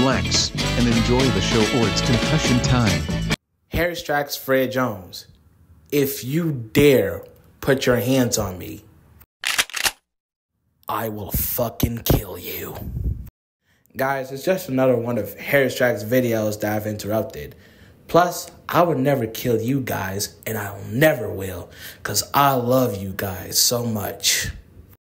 relax, and enjoy the show, or it's concussion time. Strack's Fred Jones. If you dare put your hands on me, I will fucking kill you. Guys, it's just another one of Strack's videos that I've interrupted. Plus, I would never kill you guys, and I never will, because I love you guys so much.